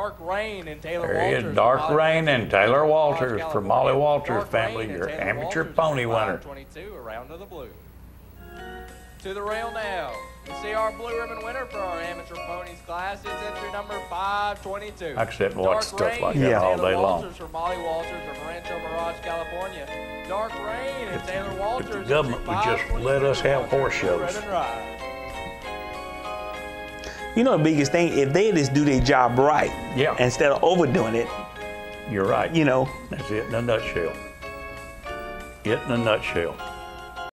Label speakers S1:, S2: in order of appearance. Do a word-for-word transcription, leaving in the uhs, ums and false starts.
S1: Dark Rain and Taylor
S2: There he
S1: Walters.
S2: is, Dark
S1: Molly
S2: Rain and Taylor Walters
S1: California.
S2: for Molly Walters
S1: Dark
S2: family,
S1: Rain and
S2: your
S1: Taylor
S2: amateur
S1: Walters
S2: pony
S1: is
S2: winner.
S1: five twenty-two, around to the blue. To the rail now. You see our blue ribbon winner for our amateur ponies class. It's entry number five twenty-two.
S2: I can sit and watch
S1: Dark
S2: stuff
S1: Rain
S2: like
S1: and
S2: that
S3: Yeah.
S2: all
S1: Taylor
S2: day long.
S1: Walters for Molly Walters from Rancho Mirage, California. Dark Rain and
S2: If-
S1: Taylor
S2: if
S1: Walters.
S2: the government would just let us have horse shows.
S1: Ribbon ride.
S3: You know the biggest thing, if they just do their job right,
S2: Yeah.
S3: instead of overdoing it,
S2: You're right.
S3: you know,
S2: That's it in a nutshell. It in a nutshell.